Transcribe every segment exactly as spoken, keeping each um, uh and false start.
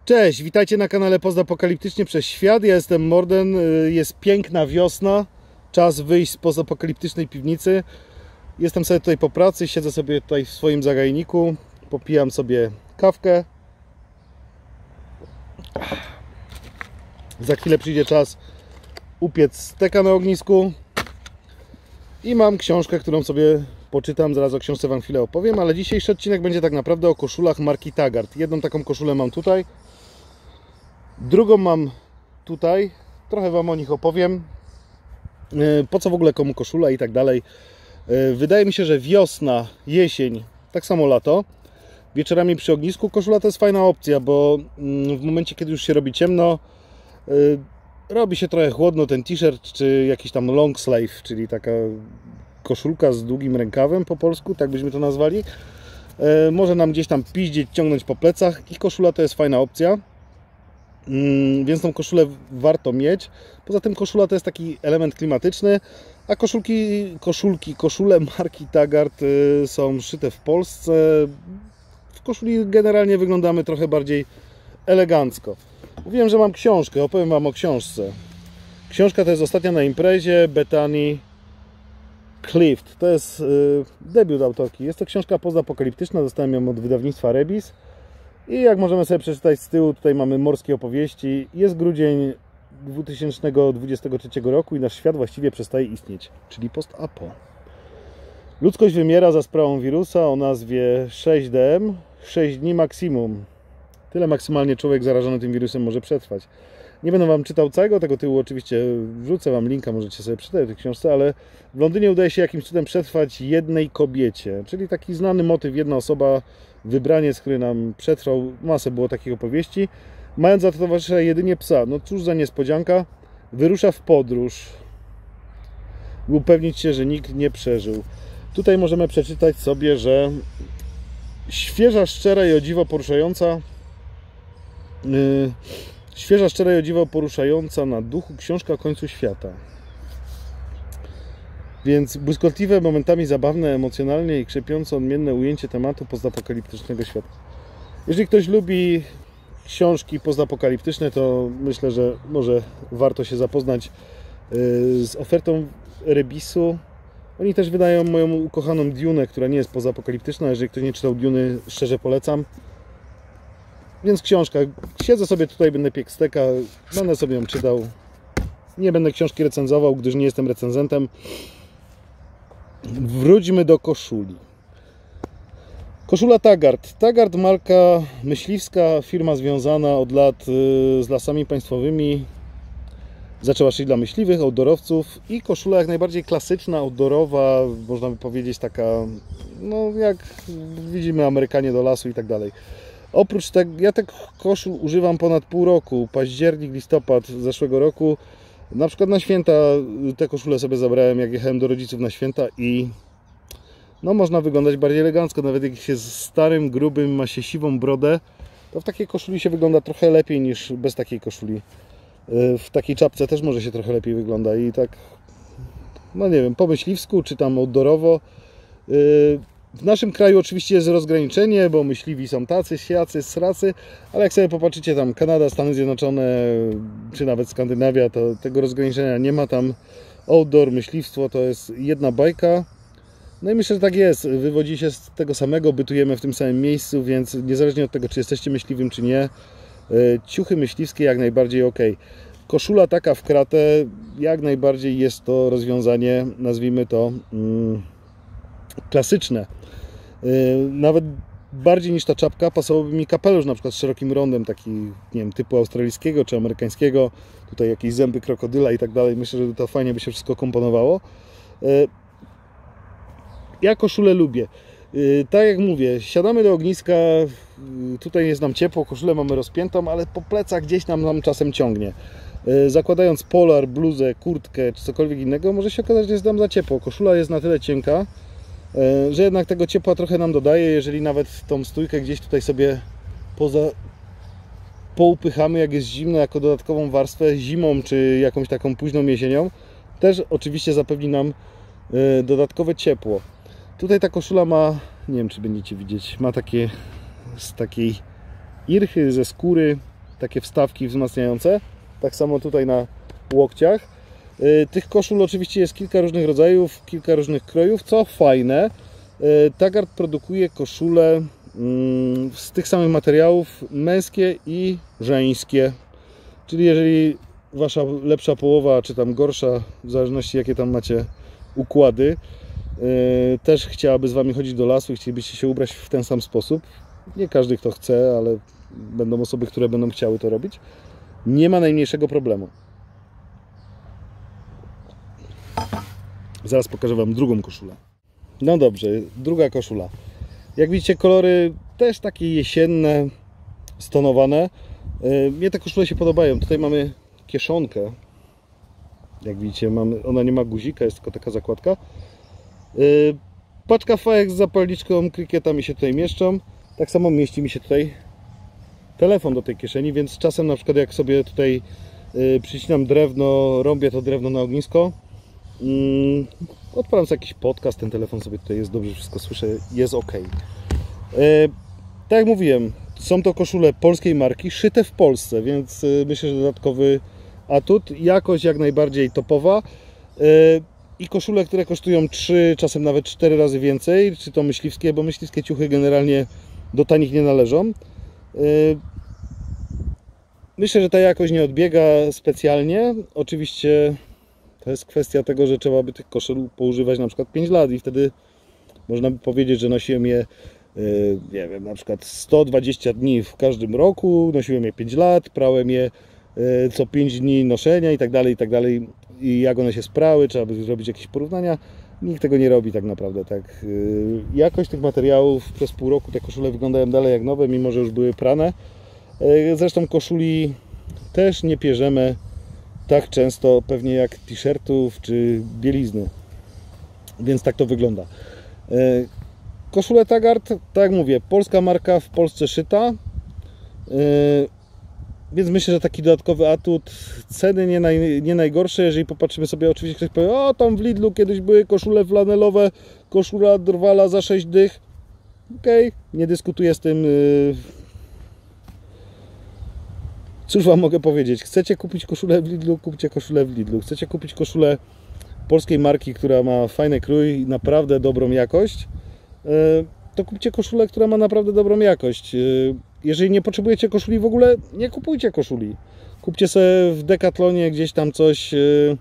Cześć, witajcie na kanale Pozapokaliptycznie przez świat. Ja jestem Morden, jest piękna wiosna, czas wyjść z pozapokaliptycznej piwnicy. Jestem sobie tutaj po pracy, siedzę sobie tutaj w swoim zagajniku, popijam sobie kawkę. Za chwilę przyjdzie czas upiec steka na ognisku i mam książkę, którą sobie poczytam, zaraz o książce Wam chwilę opowiem, ale dzisiejszy odcinek będzie tak naprawdę o koszulach marki Taggart. Jedną taką koszulę mam tutaj, drugą mam tutaj, trochę Wam o nich opowiem, po co w ogóle komu koszula i tak dalej. Wydaje mi się, że wiosna, jesień, tak samo lato, wieczorami przy ognisku koszula to jest fajna opcja, bo w momencie, kiedy już się robi ciemno, robi się trochę chłodno, ten t-shirt czy jakiś tam long sleeve, czyli taka koszulka z długim rękawem po polsku, tak byśmy to nazwali, może nam gdzieś tam piździeć, ciągnąć po plecach i koszula to jest fajna opcja. Więc tą koszulę warto mieć. Poza tym koszula to jest taki element klimatyczny, a koszulki, koszulki, koszule marki Taggart są szyte w Polsce. W koszuli generalnie wyglądamy trochę bardziej elegancko. Mówiłem, że mam książkę, opowiem Wam o książce. Książka to jest Ostatnia na imprezie Bethany Clift. To jest debiut autorki. Jest to książka pozapokaliptyczna, dostałem ją od wydawnictwa Rebis. I jak możemy sobie przeczytać z tyłu, tutaj mamy morskie opowieści. Jest grudzień dwa tysiące dwudziestego trzeciego roku i nasz świat właściwie przestaje istnieć, czyli post-apo. Ludzkość wymiera za sprawą wirusa o nazwie sześć D M, sześć dni maksimum. Tyle maksymalnie człowiek zarażony tym wirusem może przetrwać. Nie będę Wam czytał całego tego tyłu, oczywiście wrzucę Wam linka, możecie sobie przeczytać w tej książce, ale w Londynie udaje się jakimś cudem przetrwać jednej kobiecie, czyli taki znany motyw, jedna osoba, wybraniec, który nam przetrwał, masę było takich opowieści, mając za to towarzysza jedynie psa. No cóż za niespodzianka, wyrusza w podróż, by upewnić się, że nikt nie przeżył. Tutaj możemy przeczytać sobie, że świeża, szczera i o dziwo poruszająca yy, świeża, szczera i o dziwo poruszająca na duchu książka o końcu świata. Więc błyskotliwe, momentami zabawne, emocjonalnie i krzepiąco odmienne ujęcie tematu pozapokaliptycznego świata. Jeżeli ktoś lubi książki pozapokaliptyczne, to myślę, że może warto się zapoznać z ofertą Rebisu. Oni też wydają moją ukochaną Dune, która nie jest pozapokaliptyczna. Jeżeli ktoś nie czytał Duny, szczerze polecam. Więc książka. Siedzę sobie tutaj, będę piekł steka, będę sobie ją czytał. Nie będę książki recenzował, gdyż nie jestem recenzentem. Wróćmy do koszuli. Koszula Taggart. Taggart, marka myśliwska, firma związana od lat z lasami państwowymi. Zaczęła szyć dla myśliwych, outdoorowców i koszula jak najbardziej klasyczna, outdoorowa, można by powiedzieć taka, no jak widzimy Amerykanie do lasu i tak dalej. Oprócz tego, ja tych koszul używam ponad pół roku, październik, listopad zeszłego roku. Na przykład na święta te koszule sobie zabrałem, jak jechałem do rodziców na święta i no można wyglądać bardziej elegancko, nawet jak się z starym, grubym, ma się siwą brodę, to w takiej koszuli się wygląda trochę lepiej niż bez takiej koszuli. W takiej czapce też może się trochę lepiej wygląda i tak, no nie wiem, po myśliwsku czy tam outdoorowo. W naszym kraju oczywiście jest rozgraniczenie, bo myśliwi są tacy, siacy, sracy, ale jak sobie popatrzycie tam Kanada, Stany Zjednoczone, czy nawet Skandynawia, to tego rozgraniczenia nie ma. Tam outdoor, myśliwstwo to jest jedna bajka. No i myślę, że tak jest. Wywodzi się z tego samego, bytujemy w tym samym miejscu, więc niezależnie od tego, czy jesteście myśliwym, czy nie, ciuchy myśliwskie jak najbardziej ok. Koszula taka w kratę, jak najbardziej jest to rozwiązanie, nazwijmy to mm, klasyczne. Nawet bardziej niż ta czapka pasowałby mi kapelusz na przykład z szerokim rondem, taki, nie wiem, typu australijskiego czy amerykańskiego, tutaj jakieś zęby krokodyla i tak dalej. Myślę, że to fajnie by się wszystko komponowało. Ja koszulę lubię. Tak jak mówię, siadamy do ogniska, tutaj jest nam ciepło, koszulę mamy rozpiętą, ale po plecach gdzieś nam, nam czasem ciągnie. Zakładając polar, bluzę, kurtkę czy cokolwiek innego, może się okazać, że jest nam za ciepło. Koszula jest na tyle cienka, że jednak tego ciepła trochę nam dodaje. Jeżeli nawet tą stójkę gdzieś tutaj sobie poza poupychamy, jak jest zimno, jako dodatkową warstwę zimą czy jakąś taką późną jesienią, też oczywiście zapewni nam dodatkowe ciepło. Tutaj ta koszula ma, nie wiem czy będziecie widzieć, ma takie z takiej irchy, ze skóry, takie wstawki wzmacniające. Tak samo tutaj na łokciach. Tych koszul oczywiście jest kilka różnych rodzajów, kilka różnych krojów, co fajne. Taggart produkuje koszule z tych samych materiałów, męskie i żeńskie. Czyli jeżeli wasza lepsza połowa, czy tam gorsza, w zależności jakie tam macie układy, też chciałaby z wami chodzić do lasu i chcielibyście się ubrać w ten sam sposób. Nie każdy kto chce, ale będą osoby, które będą chciały to robić. Nie ma najmniejszego problemu. Zaraz pokażę wam drugą koszulę. No dobrze, druga koszula. Jak widzicie, kolory też takie jesienne, stonowane. Mnie te koszule się podobają. Tutaj mamy kieszonkę. Jak widzicie, mamy, ona nie ma guzika, jest tylko taka zakładka. Paczka fajek z zapalniczką, krykieta mi się tutaj mieszczą. Tak samo mieści mi się tutaj telefon do tej kieszeni, więc czasem na przykład jak sobie tutaj przycinam drewno, rąbię to drewno na ognisko, odpalam sobie jakiś podcast, ten telefon sobie tutaj jest, dobrze wszystko słyszę, jest ok. Tak jak mówiłem, są to koszule polskiej marki, szyte w Polsce, więc myślę, że dodatkowy atut. Jakość jak najbardziej topowa. I koszule, które kosztują trzy, czasem nawet cztery razy więcej, czy to myśliwskie, bo myśliwskie ciuchy generalnie do tanich nie należą. Myślę, że ta jakość nie odbiega specjalnie. Oczywiście to jest kwestia tego, że trzeba by tych koszel poużywać na przykład pięć lat i wtedy można by powiedzieć, że nosiłem je, nie wiem, na przykład sto dwadzieścia dni w każdym roku, nosiłem je pięć lat, prałem je co pięć dni noszenia i tak dalej, i tak dalej. I jak one się sprały, trzeba by zrobić jakieś porównania. Nikt tego nie robi tak naprawdę. Tak. Jakość tych materiałów przez pół roku te koszule wyglądają dalej jak nowe, mimo że już były prane. Zresztą koszuli też nie pierzemy tak często pewnie jak t-shirtów czy bielizny. Więc tak to wygląda. Koszule Taggart, tak jak mówię, polska marka, w Polsce szyta. Więc myślę, że taki dodatkowy atut, ceny nie, naj, nie najgorsze, jeżeli popatrzymy sobie, oczywiście ktoś powie, o tam w Lidlu kiedyś były koszule flanelowe, koszula drwala za sześć dych. Okej, okay, nie dyskutuję z tym. Cóż wam mogę powiedzieć, chcecie kupić koszulę w Lidlu, kupcie koszulę w Lidlu. Chcecie kupić koszulę polskiej marki, która ma fajny krój, naprawdę dobrą jakość, to kupcie koszulę, która ma naprawdę dobrą jakość. Jeżeli nie potrzebujecie koszuli w ogóle, nie kupujcie koszuli. Kupcie sobie w Decathlonie gdzieś tam coś yy,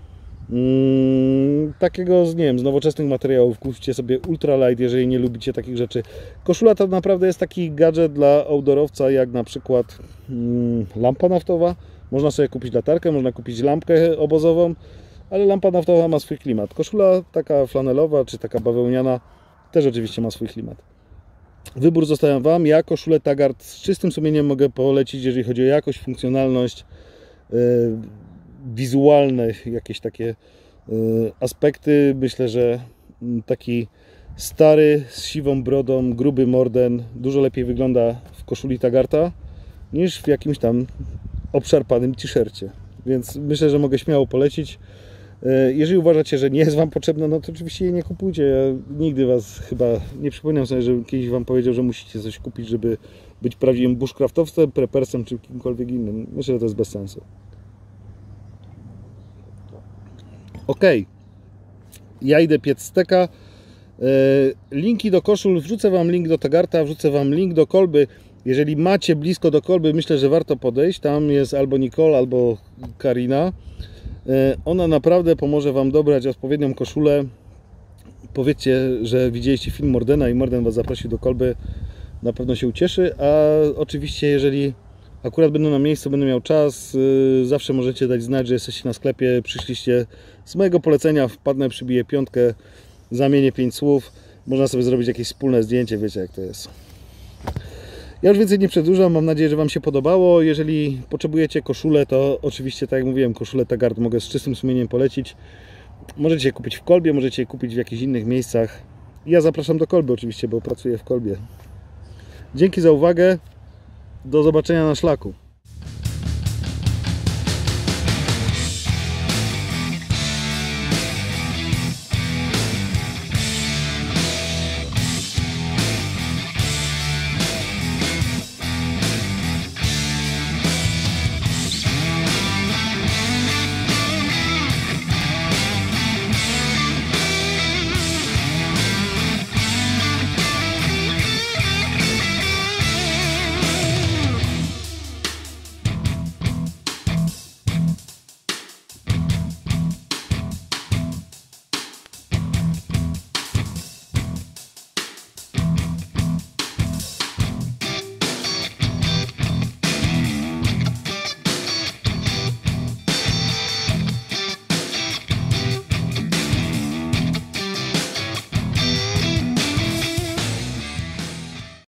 yy, takiego z, nie wiem, z nowoczesnych materiałów. Kupcie sobie ultralight, jeżeli nie lubicie takich rzeczy. Koszula to naprawdę jest taki gadżet dla outdoorowca, jak na przykład yy, lampa naftowa. Można sobie kupić latarkę, można kupić lampkę obozową, ale lampa naftowa ma swój klimat. Koszula taka flanelowa, czy taka bawełniana też oczywiście ma swój klimat. Wybór zostawiam wam. Ja koszulę Taggart z czystym sumieniem mogę polecić, jeżeli chodzi o jakość, funkcjonalność, yy, wizualne jakieś takie yy, aspekty. Myślę, że taki stary z siwą brodą, gruby morden dużo lepiej wygląda w koszuli Taggarta niż w jakimś tam obszarpanym t-shircie. Więc myślę, że mogę śmiało polecić. Jeżeli uważacie, że nie jest wam potrzebna, no to oczywiście jej nie kupujcie. Ja nigdy was chyba nie przypominam sobie, że kiedyś wam powiedział, że musicie coś kupić, żeby być prawdziwym bushcraftowcem, prepersem czy kimkolwiek innym. Myślę, że to jest bez sensu. Ok, ja idę piec steka. Linki do koszul, wrzucę wam link do Taggarta, wrzucę wam link do kolby. Jeżeli macie blisko do kolby, myślę, że warto podejść. Tam jest albo Nicole, albo Karina. Ona naprawdę pomoże wam dobrać odpowiednią koszulę. Powiedzcie, że widzieliście film Mordena i Morden was zaprosił do kolby. Na pewno się ucieszy. A oczywiście, jeżeli akurat będę na miejscu, będę miał czas, zawsze możecie dać znać, że jesteście na sklepie, przyszliście z mojego polecenia, wpadnę, przybiję piątkę, zamienię pięć słów. Można sobie zrobić jakieś wspólne zdjęcie, wiecie jak to jest. Ja już więcej nie przedłużam, mam nadzieję, że wam się podobało. Jeżeli potrzebujecie koszulę, to oczywiście, tak jak mówiłem, koszulę Taggart mogę z czystym sumieniem polecić. Możecie je kupić w kolbie, możecie je kupić w jakichś innych miejscach. Ja zapraszam do kolby oczywiście, bo pracuję w kolbie. Dzięki za uwagę. Do zobaczenia na szlaku.